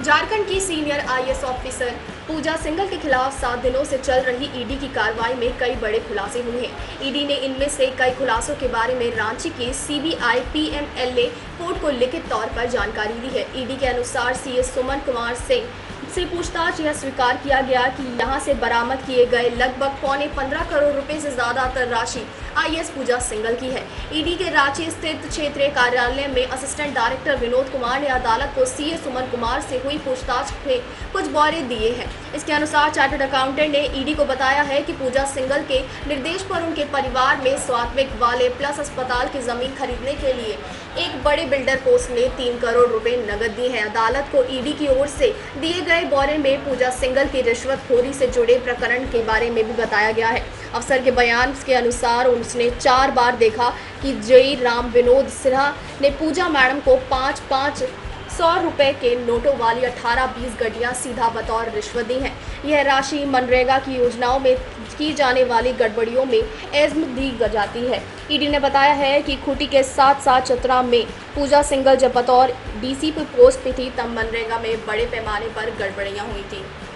झारखंड की senior IAS officer Puja Singhal के खिलाफ 7 दिनों से चल रही ईडी की कार्रवाई में कई बड़े खुलासे हुए हैं। ईडी ने इनमें से कई खुलासों के बारे में रांची के सीबीआई पीएमएलए कोर्ट को लिखित तौर पर जानकारी दी है। ईडी के अनुसार सीएस सुमन कुमार सिंह से पूछताछ यह स्वीकार किया गया कि यहां से बरामद किए गए लगभग 15.25 करोड़ रुपए से ज्यादातर राशि आईएएस पूजा सिंघल की है। ईडी के रांची स्थित क्षेत्रीय कार्यालय में असिस्टेंट डायरेक्टर विनोद कुमार ने अदालत को सीएस सुमन कुमार से हुई पूछताछ में कुछ ब्यौरे दिए हैं। इसके अनुसार चार्टर्ड अकाउंटेंट ने ईडी को बताया है कि पूजा सिंघल के निर्देश पर उनके परिवार में स्वात्विक वाले प्लस अस्पताल की जमीन खरीदने के लिए एक बड़े बिल्डर को उसने 3 करोड़ रुपए नकद दिए हैं। अदालत को ईडी की ओर से दिए गए ब्यौरे में पूजा सिंघल की रिश्वतखोरी से जुड़े प्रकरण के बारे में भी बताया गया है। अफसर के बयान के अनुसार उसने 4 बार देखा कि जय राम विनोद सिन्हा ने पूजा मैडम को 500 रुपए के नोटों वाली 18-20 गड्डियां सीधा बतौर रिश्वत दी हैं। यह राशि मनरेगा की योजनाओं में की जाने वाली गड़बड़ियों में एज्म दी जाती है। ईडी ने बताया है कि खूंटी के साथ चतरा में पूजा सिंघल जब बतौर डीसीपी पोस्ट पे थी तब मनरेगा में बड़े पैमाने पर गड़बड़ियां हुई थी।